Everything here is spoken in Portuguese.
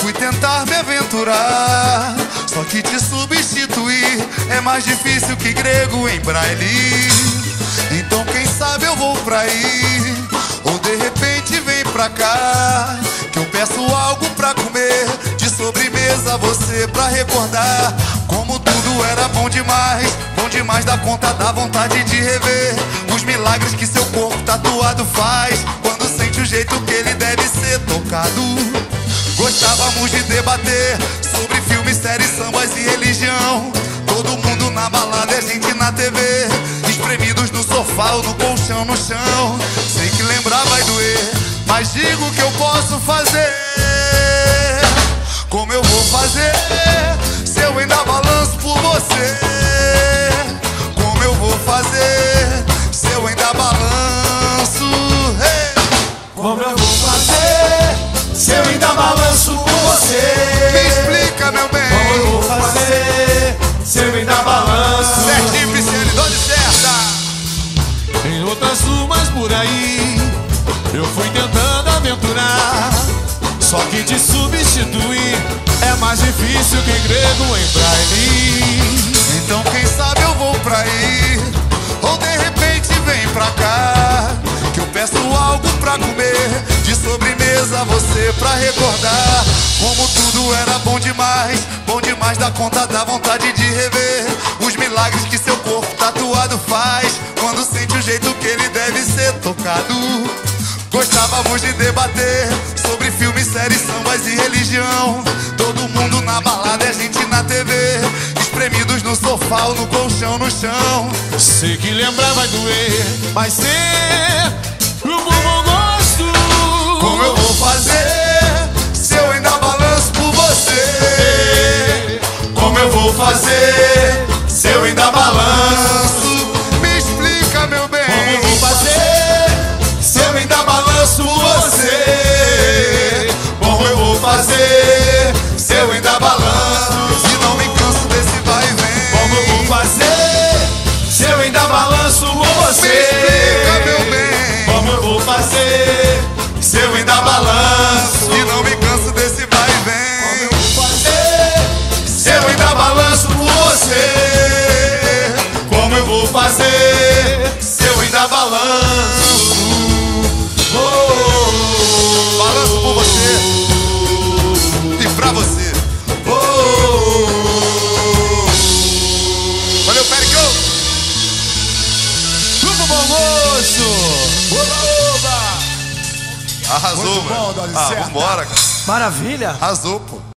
fui tentar me aventurar, só que te substituir é mais difícil que grego em braille. Então quem sabe eu vou pra aí, ou de repente vem pra cá, que eu peço algo pra comer, de sobremesa a você pra recordar como tudo era bom demais da conta, dá vontade de rever os milagres que seu corpo tatuado faz quando sente o jeito que ele deve ser tocado. Gostávamos de debater sobre filmes, séries, sambas e religião, todo mundo na balada e a gente na TV, espremidos no sofá ou no colchão no chão. Sei que lembrar vai doer, mas digo que eu posso fazer. Como eu vou fazer se eu ainda balanço por você? Como eu vou fazer se eu ainda balanço? Hey! Como eu vou fazer se eu ainda balanço por você? Me explica, meu bem. Como eu vou fazer se eu ainda balanço? Certinho, Pisciane, dose certa. Em outras ruas por aí eu fui tentando aventurar, só que te substituir é mais difícil que grego em braille. Então quem sabe eu vou pra aí, ou de repente vem pra cá, que eu peço algo pra comer, de sobremesa a você pra recordar como tudo era bom demais da conta, dá vontade de rever os milagres que seu corpo tatuado faz quando sente o jeito que ele deve ser tocado. Gostávamos de debater sobre filmes, séries, sambas e religião, todo mundo na balada e a gente na TV, espremidos no sofá ou no colchão no chão. Sei que lembrar vai doer, mas ser o bom gosto. Como eu vou fazer se eu ainda balanço por você? Como eu vou fazer se eu ainda balanço? Me explica, meu bem. Como eu vou fazer se eu ainda balanço por você? Como eu vou fazer se eu ainda balanço? E não me canso desse vai e vem. Como eu vou fazer se eu ainda balanço por você? Me explica, meu bem. Como eu vou fazer se eu ainda balanço? E não me canso desse vai e vem. Como eu vou fazer se eu ainda balanço por você? Como eu vou fazer se eu ainda balanço? Balanço por você e pra você. Valeu, Pericão. Grupo Bom Gosto. Arrasou, Muito bom, mano. dose Ah, certa. vambora, cara. Maravilha. Arrasou, pô.